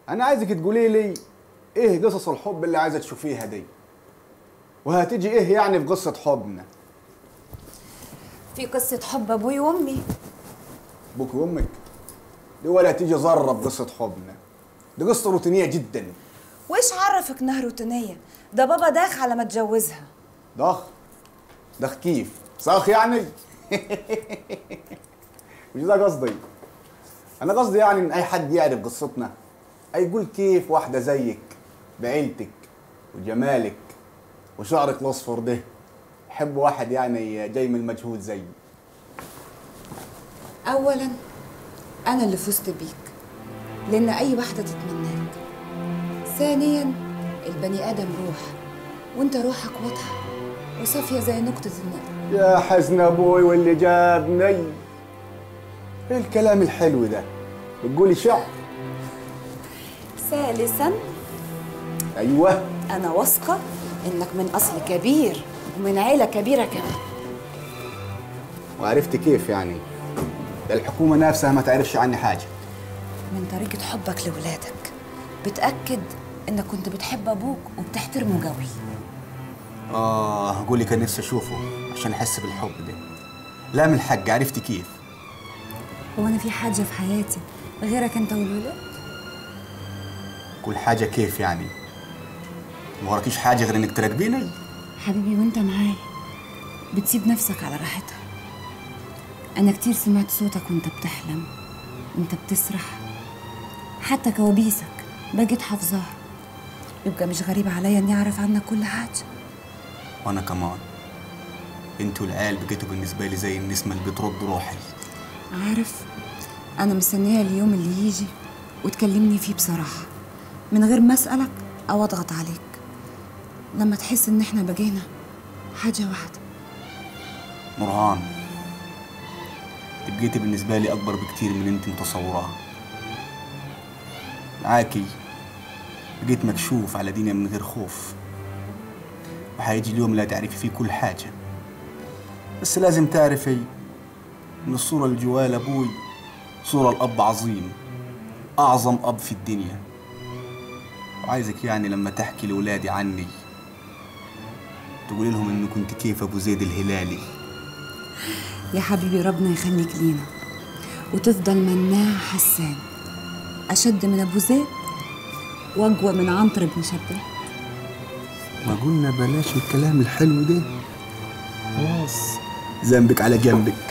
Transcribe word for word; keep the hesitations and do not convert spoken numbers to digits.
انا عايزك تقولي لي ايه قصص الحب اللي عايزه تشوفيها دي، وهتيجي ايه يعني في قصه حبنا؟ في قصة حب ابوي وامي. ابوك وامك دي ولا تيجي ذره بقصه حبنا، دي قصه روتينيه جدا. وايش عرفك انها روتينية؟ ده بابا داخ على ما اتجوزها. ضخ ضخ كيف؟ صاخ يعني؟ مش ده قصدي. انا قصدي يعني ان اي حد يعرف قصتنا يقول كيف واحده زيك بعيلتك وجمالك وشعرك الاصفر ده يحب واحد يعني جاي من المجهود زيي. اولا انا اللي فزت بيك لان اي واحدة تتمناك. ثانيا البني ادم روح، وانت روحك واضحة وصافية زي نقطة النقل. يا حزن ابوي واللي جابني. ايه الكلام الحلو ده؟ بتقولي شعر؟ ثالثا ايوه، انا واثقة انك من اصل كبير ومن عيلة كبيرة كمان. وعرفت كيف يعني؟ ده الحكومه نفسها ما تعرفش عني حاجه. من طريقة حبك لولادك بتأكد انك كنت بتحب ابوك وبتحترمه قوي. اه قولي كان نفسي اشوفه عشان احس بالحب ده. لا من الحق، عرفتي كيف؟ هو انا في حاجة في حياتي غيرك انت والولاد؟ كل حاجه كيف يعني؟ ما وراكيش حاجه غير انك تراقبيني؟ حبيبي وانت معايا بتسيب نفسك على راحتها. انا كتير سمعت صوتك وانت بتحلم، وانت بتسرح، حتى كوابيسك بقيت حافظاها. يبقى مش غريب عليا اني اعرف عنك كل حاجه. وانا كمان. انتوا العيال بقيتوا بالنسبه لي زي النسمه اللي بترد روحي. عارف، انا مستنيه اليوم اللي يجي وتكلمني فيه بصراحه من غير ما اسالك او اضغط عليك، لما تحس ان احنا بقينا حاجه واحده. نورهان، بقيتي بالنسبه لي اكبر بكتير من انت متصوراها. معاكي بقيت مكشوف على دنيا من غير خوف، وحيجي اليوم اللي هتعرفي فيه كل حاجه. بس لازم تعرفي ان الصوره اللي جوايا لابوي صوره الاب عظيم، اعظم اب في الدنيا. وعايزك يعني لما تحكي لولادي عني تقولي لهم انه كنت كيف ابو زيد الهلالي. يا حبيبي ربنا يخليك لينا وتفضل مناع حسان، اشد من ابو زيد واقوى من عنتر بن شداد. ما قلنا بلاش الكلام الحلو ده؟ خلاص ذنبك على جنبك.